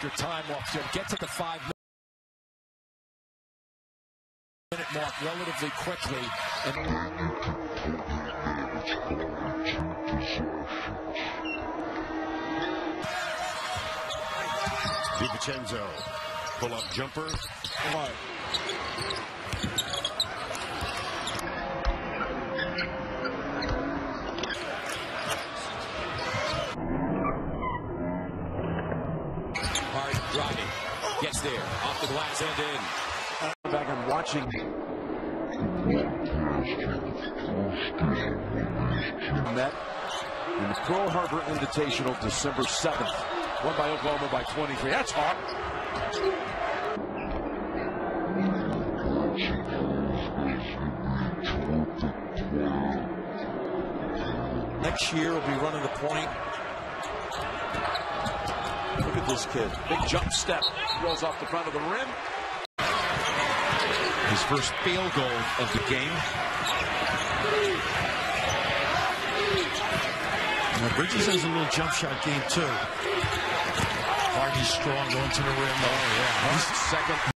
extra time off to get to the 5-minute mark relatively quickly. DiVincenzo, pull-up jumper. Hard driving, gets there, off the glass and in. Back and watching. Met in the Pearl Harbor Invitational December 7th. Won by Oklahoma by 23. That's hot. Next year will be running the point. Look at this kid. Big jump step. Rolls off the front of the rim. His first field goal of the game. Now Bridges has a little jump shot game too. Hardy's strong going to the rim. Oh yeah. He's second.